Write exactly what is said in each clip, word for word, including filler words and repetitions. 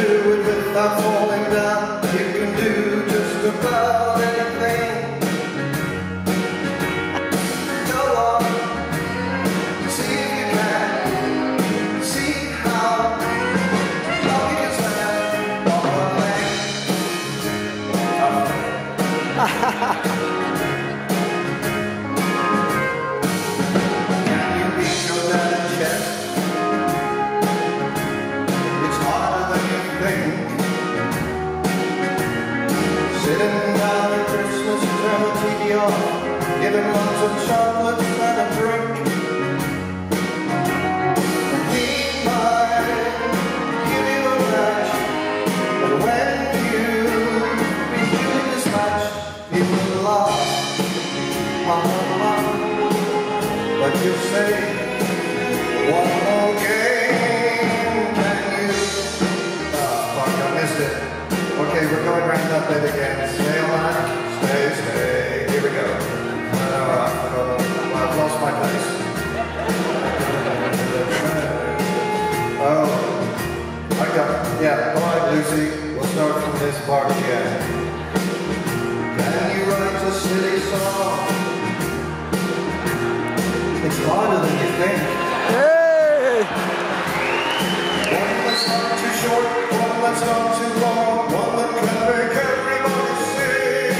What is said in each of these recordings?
do it without falling down. You can do just about anything. Go on, see if you can. See how long you can stand on one leg. Can you beat your dad's chest? It's harder than you think. Sitting down at Christmas, turn the T V off, give him lots of chocolates and a drink. He might give you a match, but when you be doing this match, he will laugh. Ha ha ha. But you say, one more game, can you? Oh, fuck, I missed it. Okay, we're going round that bit again. Stay on that. Stay, stay. Here we go. Uh, I've lost my place. Oh, I got it. Yeah, all right, Lucy. We'll start from this Barbican. Can you write a silly song? It's harder than you think. Hey! One that's not too short, one that's not too long, one that can make everybody sing.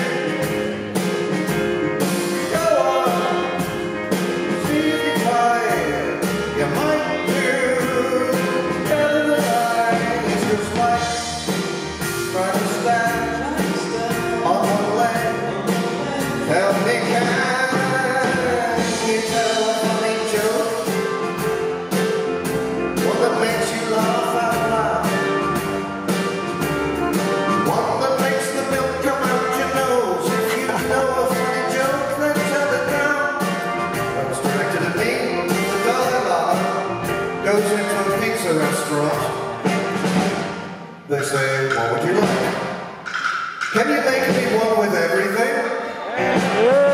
Go on, see if you try. You might do better than I. It's just like trying to stand on one leg. Tell me, can you tell a funny joke? One that makes you laugh out loud. One that makes the milk come out your nose. If you know a funny joke, then tell it now. That was directed at me. The Dalai Lama goes into a pizza restaurant. They say, what would you like? Can you make me one with everything? Yeah.